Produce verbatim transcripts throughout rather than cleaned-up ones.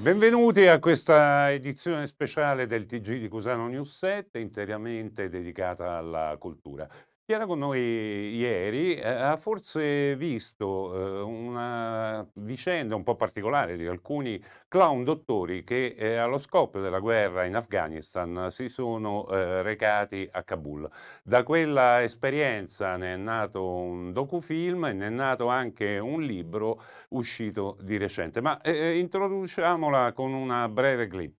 Benvenuti a questa edizione speciale del T G di Cusano News sette, interamente dedicata alla cultura. Chi era con noi ieri eh, ha forse visto eh, una vicenda un po' particolare di alcuni clown dottori che eh, allo scoppio della guerra in Afghanistan si sono eh, recati a Kabul. Da quella esperienza ne è nato un docufilm e ne è nato anche un libro uscito di recente. Ma eh, introduciamola con una breve clip.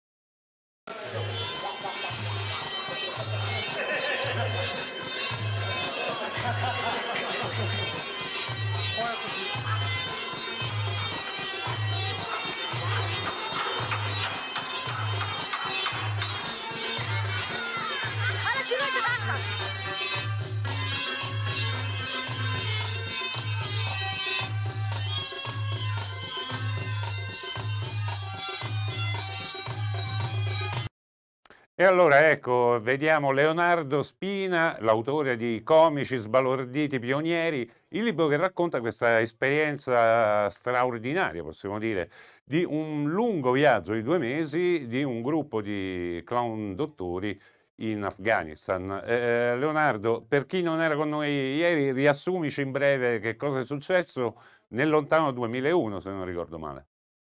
E allora ecco, vediamo Leonardo Spina, l'autore di Comici sbalorditi pionieri, il libro che racconta questa esperienza straordinaria, possiamo dire, di un lungo viaggio di due mesi di un gruppo di clown dottori in Afghanistan. Eh, Leonardo, per chi non era con noi ieri, riassumici in breve che cosa è successo nel lontano duemilauno, se non ricordo male.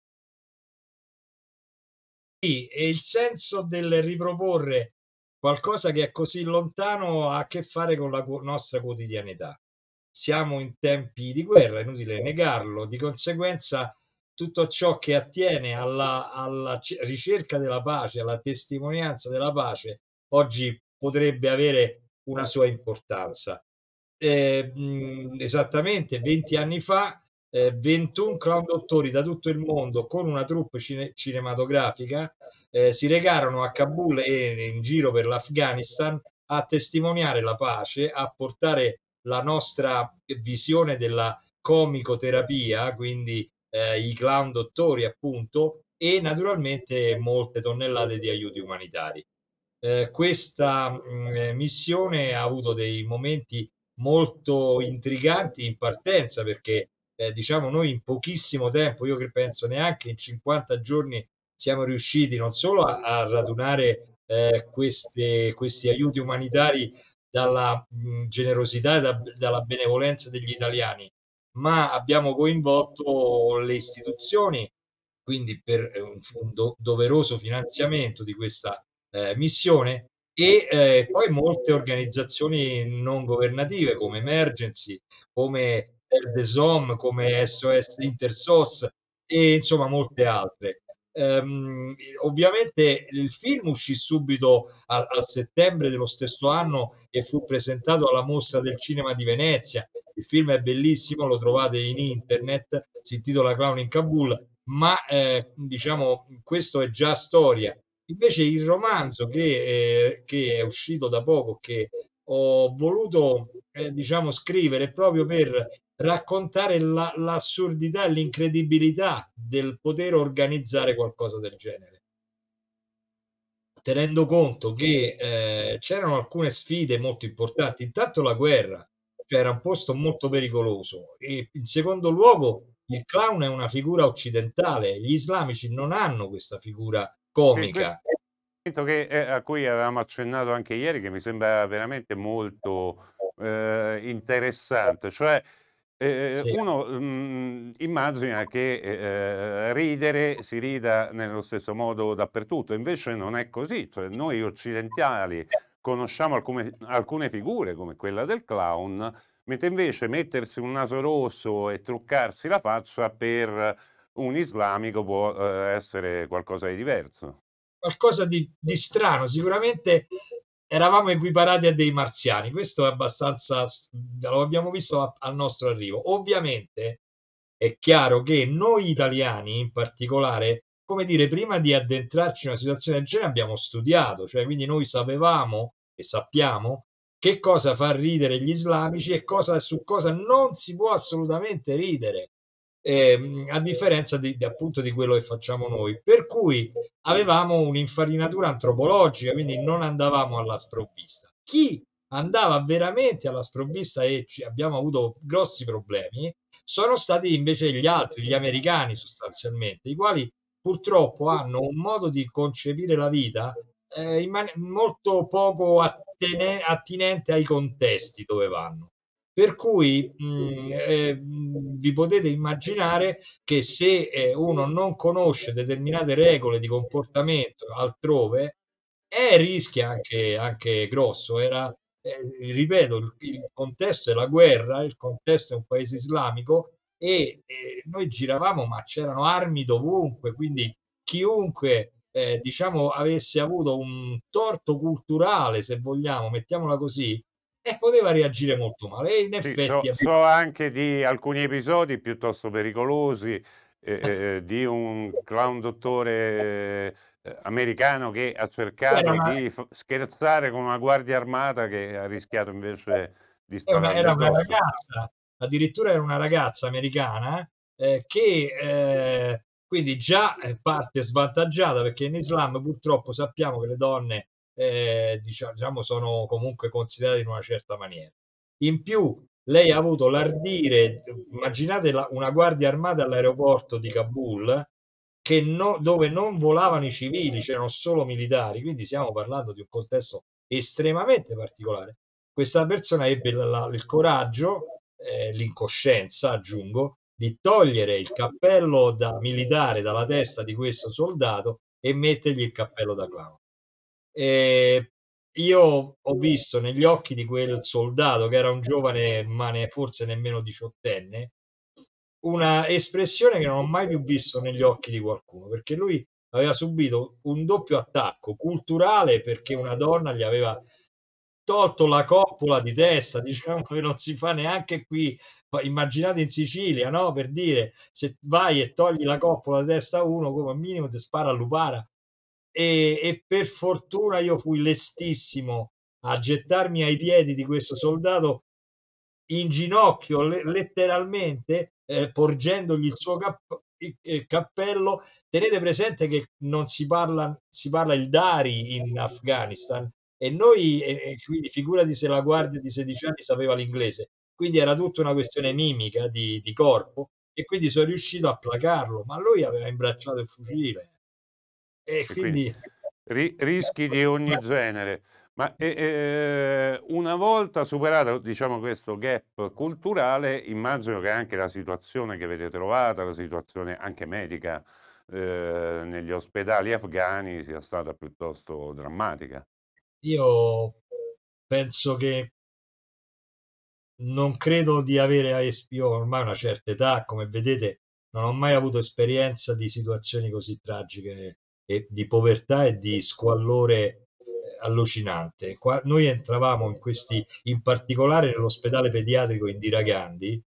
Sì, e il senso del riproporre qualcosa che è così lontano ha a che fare con la qu nostra quotidianità. Siamo in tempi di guerra, è inutile negarlo, di conseguenza tutto ciò che attiene alla alla c ricerca della pace, alla testimonianza della pace, oggi potrebbe avere una sua importanza. Ehm, mhmm, esattamente venti anni fa, ehm, ventuno clown dottori da tutto il mondo con una troupe cine cinematografica, ehm, si recarono a Kabul e in giro per l'Afghanistan a testimoniare la pace, a portare la nostra visione della comicoterapia, quindi, ehm, i clown dottori appunto, e naturalmente molte tonnellate di aiuti umanitari. Ehm, questa, mhmm, missione ha avuto dei momenti molto intriganti in partenza perché, ehm, diciamo noi in pochissimo tempo, io che penso neanche in cinquanta giorni, siamo riusciti non solo a a radunare, ehm, queste questi aiuti umanitari dalla, mhmm, generosità e da dalla benevolenza degli italiani, ma abbiamo coinvolto le istituzioni, quindi per, ehm, un f un do doveroso finanziamento di questa, ehm, missione e, ehm, poi molte organizzazioni non governative come Emergency, come Help the Zone, come S O S Intersos e insomma molte altre. Ehm, i ovviamente il film uscì subito a a settembre dello stesso anno e fu presentato alla Mostra del Cinema di Venezia. Il film è bellissimo, lo trovate in internet, si intitola Clown in Kabul, ma, ehm, diciamo questo è già storia. Invece il romanzo che ehm, che è uscito da poco, che ho voluto, ehm, diciamo scrivere proprio per raccontare la l'assurdità e l'incredibilità del poter organizzare qualcosa del genere. Tenendo conto che, ehm, c'erano alcune sfide molto importanti. Intanto la guerra, cioè era un posto molto pericoloso e in secondo luogo il clown è una figura occidentale, gli islamici non hanno questa figura E questo comica. che, eh, a cui avevamo accennato anche ieri, che mi sembra veramente molto eh, interessante, cioè eh, Sì. uno mh, immagina che eh, ridere si rida nello stesso modo dappertutto, invece non è così, cioè, noi occidentali conosciamo alcune, alcune figure come quella del clown, mentre invece mettersi un naso rosso e truccarsi la faccia per un islamico può eh, essere qualcosa di diverso. Qualcosa di di strano, sicuramente eravamo equiparati a dei marziani, questo è abbastanza s lo abbiamo visto a al nostro arrivo. Ovviamente è chiaro che noi italiani in particolare, come dire, prima di addentrarci in una situazione del genere abbiamo studiato, cioè quindi noi sapevamo e sappiamo che cosa fa ridere gli islamici e cosa su cosa non si può assolutamente ridere. Ehm, a differenza di di appunto di quello che facciamo noi. Per cui avevamo un'infarinatura antropologica, quindi non andavamo alla sprovvista. Chi andava veramente alla sprovvista e ci abbiamo avuto grossi problemi, sono stati invece gli altri, gli americani sostanzialmente, i quali purtroppo hanno un modo di concepire la vita, ehm, in mani molto poco attene attinente ai contesti dove vanno. Per cui, mhmm, ehm, vi potete immaginare che se, ehm, uno non conosce determinate regole di comportamento altrove, eh, rischia anche anche grosso. Era ehm, ripeto, il il contesto è la guerra, il contesto è un paese islamico e, ehm, noi giravamo, ma c'erano armi dovunque, quindi chiunque, ehm, diciamo avesse avuto un torto culturale, se vogliamo, mettiamola così, eh, poteva reagire molto male e in Sì, so effetti abbi so anche di alcuni episodi piuttosto pericolosi, e e e di un clown dottore, ehm, americano che ha Era cercato una di f scherzare con una guardia armata che ha rischiato invece di È una sparargli era una addosso. ragazza, addirittura era una ragazza americana, ehm, che, ehm, quindi già, ehm, parte svantaggiata perché in Islam purtroppo sappiamo che le donne, ehm, dicia diciamo sono comunque considerate in una certa maniera. In più lei ha avuto l'ardire d immaginate la una guardia armata all'aeroporto di Kabul che no dove non volavano i civili, c'erano solo militari, quindi stiamo parlando di un contesto estremamente particolare. Questa persona ebbe l la il coraggio, ehm, l'incoscienza aggiungo, di togliere il cappello da militare dalla testa di questo soldato e mettergli il cappello da clown. Ehm, io ho visto negli occhi di quel soldato, che era un giovane, ma ne forse nemmeno diciottenne, una espressione che non ho mai più visto negli occhi di qualcuno, perché lui aveva subito un doppio attacco culturale, perché una donna gli aveva tolto la coppola di testa, diciamo che non si fa neanche qui. Poi immaginate in Sicilia, no, per dire, se vai e togli la coppola di testa a uno, come minimo te spara a lupara. E e per fortuna io fui lestissimo a gettarmi ai piedi di questo soldato in ginocchio, le letteralmente, ehm, porgendogli il suo capp i ehm, cappello. Tenete presente che non si parla si parla il Dari in Afghanistan e noi e e quindi figurati se la guardia di sedici anni sapeva l'inglese. Quindi era tutta una questione mimica di di corpo e quindi son riuscito a placarlo, ma lui aveva imbracciato il fucile. E E quindi quindi ri rischi di ogni genere. Ma, e ehm, una volta superato, diciamo, questo gap culturale, immagino che anche la situazione che avete trovata, la situazione anche medica, ehm, negli ospedali afghani sia stata piuttosto drammatica. io penso che non credo di avere a es io ormai ho una certa età, come vedete non ho mai avuto esperienza di situazioni così tragiche e di povertà e di squallore, ehm, allucinante. Qua noi entravamo in questi in particolare nell'ospedale pediatrico Indira Gandhi,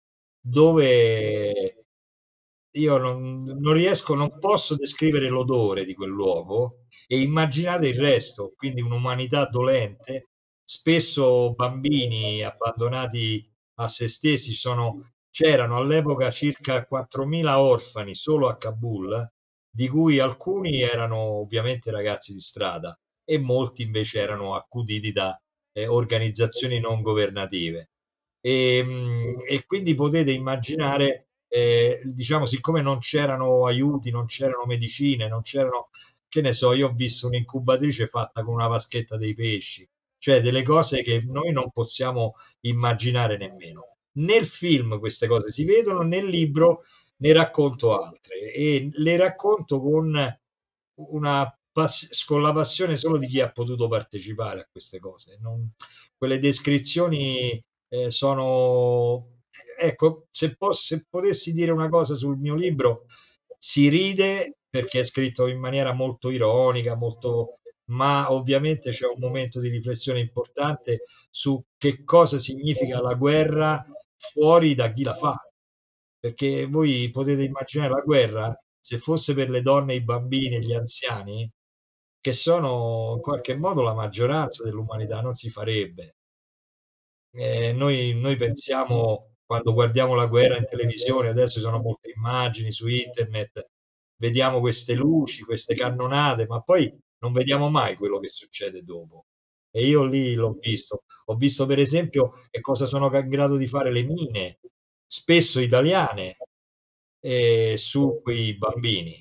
dove io non non riesco non posso descrivere l'odore di quel luogo e immaginate il resto, quindi un'umanità dolente, spesso bambini abbandonati a se stessi. Sono c'erano all'epoca circa quattromila orfani solo a Kabul, di cui alcuni erano ovviamente ragazzi di strada e molti invece erano accuditi da, ehm, organizzazioni non governative. Ehm, e quindi potete immaginare, ehm, diciamo siccome non c'erano aiuti, non c'erano medicine, non c'erano che ne so, io ho visto un'incubatrice fatta con una vaschetta dei pesci, cioè delle cose che noi non possiamo immaginare nemmeno. Nel film queste cose si vedono, nel libro ne racconto altre e le racconto con una pass con la passione solo di chi ha potuto partecipare a queste cose. Non quelle descrizioni, ehm, sono ecco, se pos se potessi dire una cosa sul mio libro, si ride perché è scritto in maniera molto ironica, molto ma ovviamente c'è un momento di riflessione importante su che cosa significa la guerra fuori da chi la fa. Perché voi potete immaginare la guerra, se fosse per le donne, i bambini e gli anziani, che sono in qualche modo la maggioranza dell'umanità, non si farebbe. Ehm, noi noi pensiamo quando guardiamo la guerra in televisione, adesso ci sono molte immagini su internet, vediamo queste luci, queste cannonate, ma poi non vediamo mai quello che succede dopo. E io lì l'ho visto. Ho visto per esempio che cosa sono ca in grado di fare le mine, spesso italiane, ehm, su quei bambini.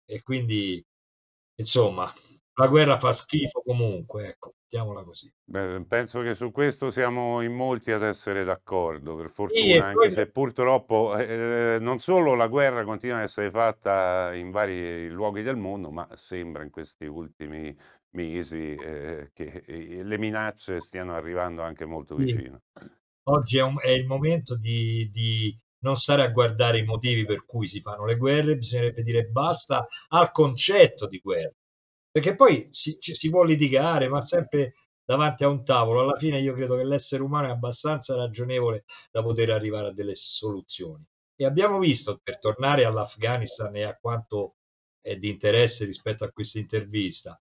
E quindi, insomma, la guerra fa schifo comunque, ecco, mettiamola così. Beh, penso che su questo siamo in molti ad essere d'accordo, per Sì, e fortuna, poi anche ne se purtroppo eh, eh, non solo la guerra continua a essere fatta in vari luoghi del mondo, ma sembra in questi ultimi mesi eh, che eh, le minacce stiano arrivando anche molto sì, vicino. oggi è un è il momento di di non stare a guardare i motivi per cui si fanno le guerre, bisognerebbe dire basta al concetto di guerra. Perché poi si ci si può litigare, ma sempre davanti a un tavolo. Alla fine io credo che l'essere umano è abbastanza ragionevole da poter arrivare a delle soluzioni. E abbiamo visto, per tornare all'Afghanistan e a quanto è di interesse rispetto a questa intervista,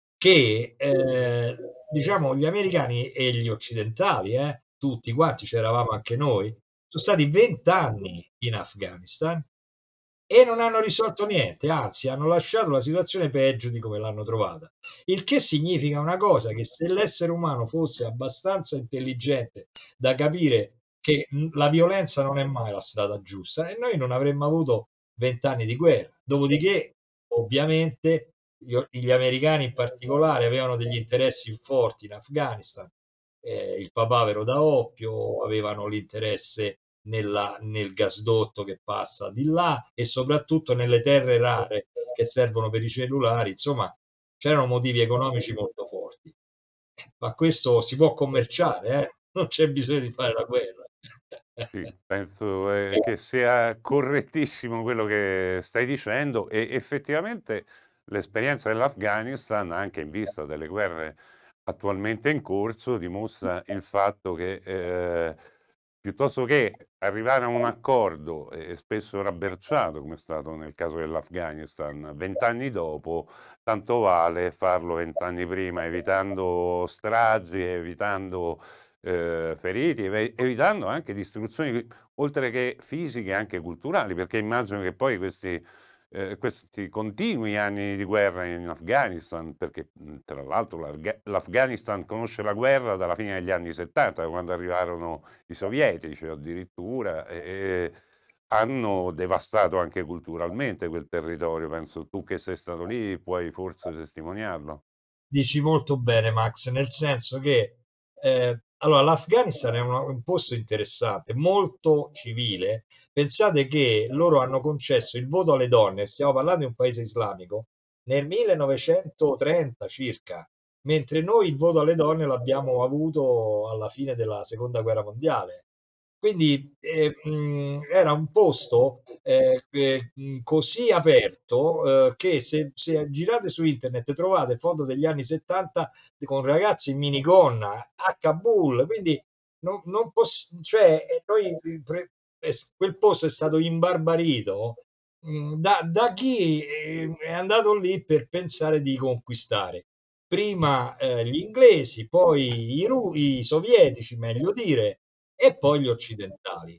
che, ehm, diciamo gli americani e gli occidentali, eh, tutti quanti, c'eravamo anche noi, so stati venti anni in Afghanistan e non hanno risolto niente, anzi hanno lasciato la situazione peggio di come l'hanno trovata. Il che significa una cosa, che se l'essere umano fosse abbastanza intelligente da capire che, mhmm, la violenza non è mai la strada giusta, e noi non avremmo avuto venti anni di guerra. Dopodiché, ovviamente, gli o gli americani in particolare avevano degli interessi forti in Afghanistan. Ehm, il papavero da oppio, avevano l'interesse nella nel gasdotto che passa di là e soprattutto nelle terre rare che servono per i cellulari, insomma c'erano motivi economici molto forti. Eh, ma questo si può commerciare, eh, non c'è bisogno di fare la guerra. Sì, penso eh, che sia correttissimo quello che stai dicendo e effettivamente l'esperienza dell'Afghanistan, anche in vista delle guerre attualmente in corso, dimostra il fatto che eh, piuttosto che arrivare a un accordo, eh, spesso rabberciato, come è stato nel caso dell'Afghanistan, vent'anni dopo, tanto vale farlo vent'anni prima, evitando stragi, evitando eh, feriti, ev- evitando anche distruzioni, oltre che fisiche, anche culturali, perché immagino che poi questi, eh, questi continui anni di guerra in Afghanistan, perché mh, tra l'altro l'Afga- l'Afghanistan conosce la guerra dalla fine degli anni settanta, quando arrivarono i sovietici addirittura, e, e hanno devastato anche culturalmente quel territorio. Penso tu che sei stato lì puoi forse testimoniarlo. Dici molto bene, Max, nel senso che eh, allora, l'Afghanistan è una- un posto interessante, molto civile. Pensate che loro hanno concesso il voto alle donne, stiamo parlando di un paese islamico, nel millenovecentotrenta circa, mentre noi il voto alle donne l'abbiamo avuto alla fine della seconda guerra mondiale. Quindi eh, mh, era un posto eh, eh, mh, così aperto eh, che se, se girate su internet trovate foto degli anni settanta con ragazzi in minigonna a Kabul, quindi non, non poss- cioè, eh, noi, pre- eh, quel posto è stato imbarbarito mh, da, da chi eh, è andato lì per pensare di conquistare prima eh, gli inglesi, poi i, ru- i sovietici, meglio dire, e poi gli occidentali.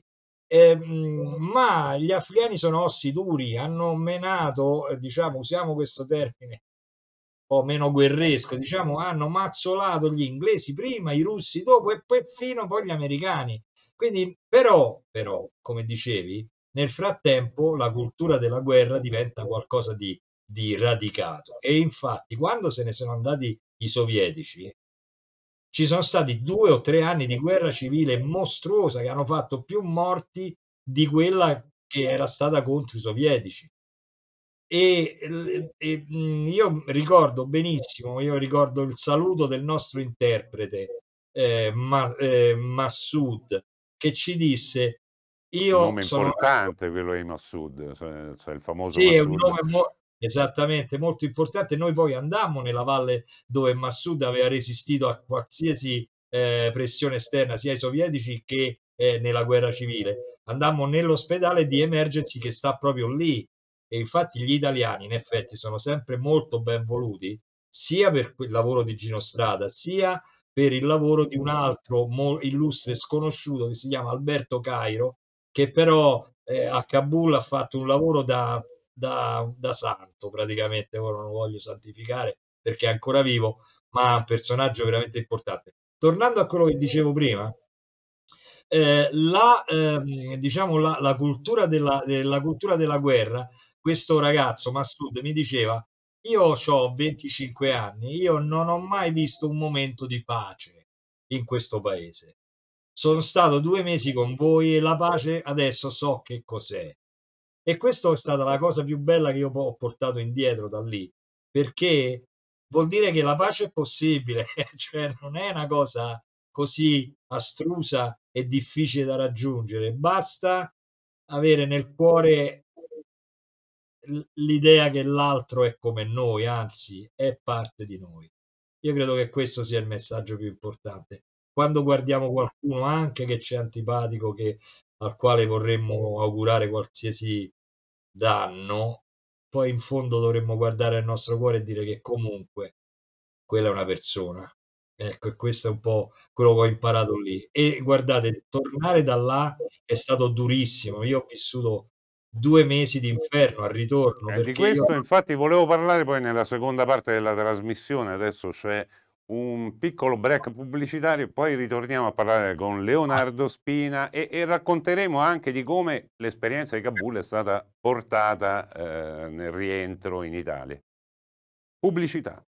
Ehm, ma gli afghani sono ossi duri, hanno menato, eh, diciamo, usiamo questo termine un po' meno guerresco, diciamo, hanno mazzolato gli inglesi prima, i russi dopo e poi fino poi gli americani. Quindi, però, però, come dicevi, nel frattempo la cultura della guerra diventa qualcosa di, di radicato. E infatti, quando se ne sono andati i sovietici, ci sono stati due o tre anni di guerra civile mostruosa che hanno fatto più morti di quella che era stata contro i sovietici. E, l- e, mh, io ricordo benissimo, io ricordo il saluto del nostro interprete, eh, Ma- eh, Massoud, che ci disse: Io Nome sono nato. importante quello di Massoud, cioè, cioè il famoso Sì, è un Massoud. nome mo esattamente, molto importante. Noi poi andammo nella valle dove Massoud aveva resistito a qualsiasi, ehm, pressione esterna, sia ai sovietici che, ehm, nella guerra civile. Andammo nell'ospedale di Emergency che sta proprio lì e infatti gli italiani in effetti sono sempre molto ben voluti, sia per quel lavoro di Gino Strada, sia per il lavoro di un altro mo illustre sconosciuto che si chiama Alberto Cairo, che però, ehm, a Kabul ha fatto un lavoro da da, da santo praticamente, ora non lo voglio santificare perché è ancora vivo, ma è un personaggio veramente importante. Tornando a quello che dicevo prima, eh, la, ehm, diciamo la, la cultura della, la cultura della guerra, questo ragazzo Massoud mi diceva: "Io c'ho venticinque anni, io non ho mai visto un momento di pace in questo paese. Sono stato due mesi con voi e la pace adesso so che cos'è". E questo è stata la cosa più bella che io po ho portato indietro da lì, perché vuol dire che la pace è possibile, cioè non è una cosa così astrusa e difficile da raggiungere, basta avere nel cuore l l'idea che l'altro è come noi, anzi è parte di noi. Io credo che questo sia il messaggio più importante. Quando guardiamo qualcuno anche che c'è antipatico, che al quale vorremmo augurare qualsiasi danno, poi in fondo dovremmo guardare al nostro cuore e dire che comunque quella è una persona. Ecco, e questo è un po' quello che ho imparato lì. E guardate, tornare da là è stato durissimo. Io ho vissuto due mesi d'inferno al ritorno Eh, di perché io questo infatti volevo parlare poi nella seconda parte della trasmissione, adesso c'è un piccolo break pubblicitario e poi ritorniamo a parlare con Leonardo Spina e, e racconteremo anche di come l'esperienza di Kabul è stata portata eh, nel rientro in Italia. Pubblicità.